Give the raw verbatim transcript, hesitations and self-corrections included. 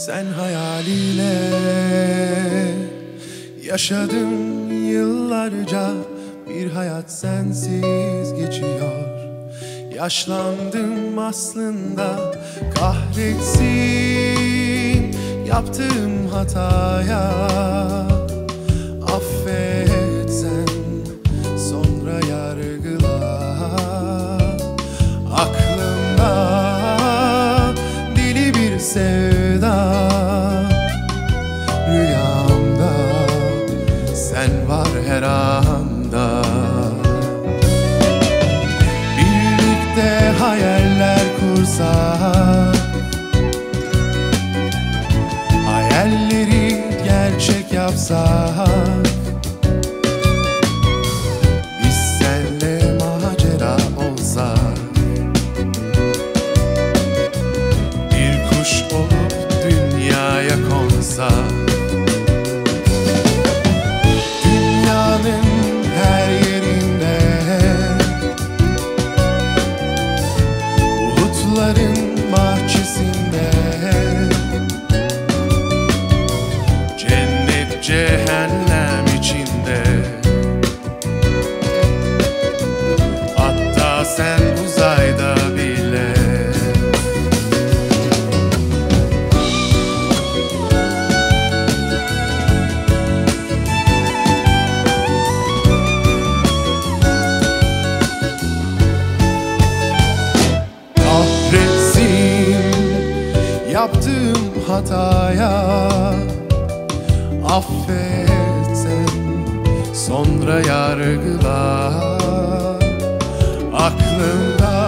Sen hayaliyle yaşadım yıllarca, bir hayat sensiz geçiyor. Yaşlandım aslında, kahretsin yaptığım hataya. Affet sen, sonra yargıla. Aklımda deli bir sevda, rüyamda sen var her anda. Birlikte hayaller kursak, hayalleri gerçek yapsak, biz senle macera olsak, bir kuş olup dünyaya konsak. Dünyanın her yerinde, bulutların bahçesinde, cennet cehennem içinde. Hatta sen uzayda bile. Yaptığım hataya affet sen, sonra yargıla. Aklımda